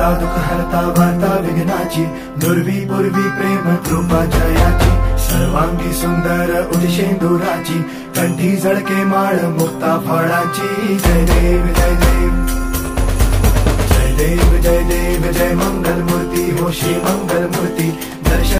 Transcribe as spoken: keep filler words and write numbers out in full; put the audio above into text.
हरता दुःख हरता वार्ता विघ्नाची, दुर्वी पूर्वी प्रेम कृपा जयाची, सर्वांगी सुंदर उदिशेंदुराची, कंठी झळके माळ मुक्ता फळाची। जय देव जय देव जय देव जय देव जय मंगल मूर्ती हो श्री मंगल मूर्ती। दर्शन